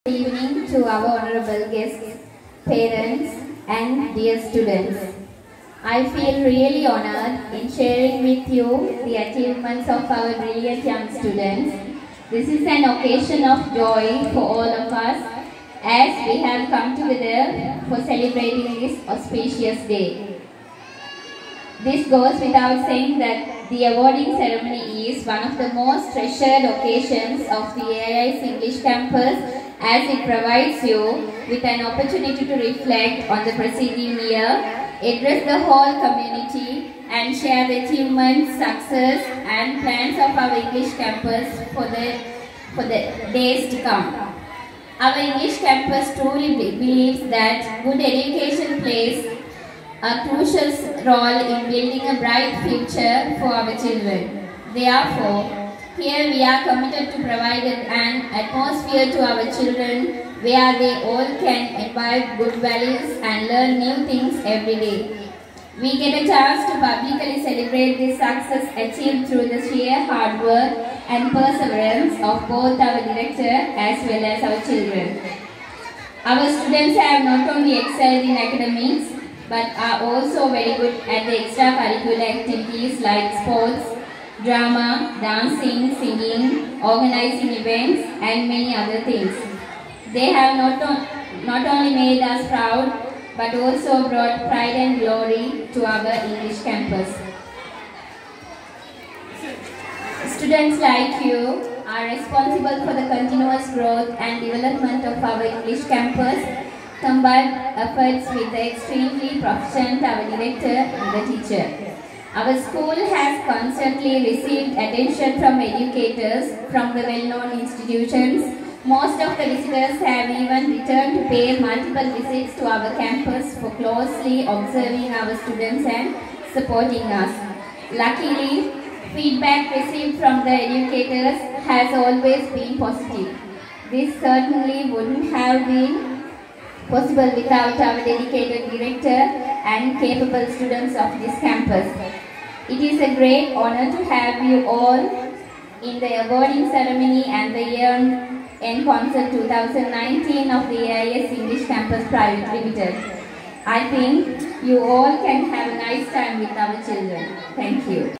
evening to our honorable guests, parents and dear students. I feel really honored in sharing with you the achievements of our brilliant young students. This is an occasion of joy for all of us as we have come together for celebrating this auspicious day. This goes without saying that the awarding ceremony is one of the most treasured occasions of the AIS English campus, as it provides you with an opportunity to reflect on the preceding year, address the whole community and share the achievements, success and plans of our English campus for the days to come. Our English campus truly believes that good education plays a crucial role in building a bright future for our children. Therefore, here we are committed to provide an atmosphere to our children where they all can imbibe good values and learn new things every day. We get a chance to publicly celebrate this success achieved through the sheer hard work and perseverance of both our director as well as our children. Our students have not only excelled in academics but are also very good at the extracurricular activities like sports, drama, dancing, singing, organizing events and many other things. They have not only made us proud but also brought pride and glory to our English campus. Students like you are responsible for the continuous growth and development of our English campus, combined efforts with the extremely proficient our director and the teacher. Our school has constantly received attention from educators from the well-known institutions. Most of the visitors have even returned to pay multiple visits to our campus for closely observing our students and supporting us. Luckily, feedback received from the educators has always been positive. This certainly wouldn't have been possible without our dedicated director and capable students of this campus. It is a great honor to have you all in the awarding ceremony and the year-end concert 2019 of the AIS English Campus Private Limited. I think you all can have a nice time with our children. Thank you.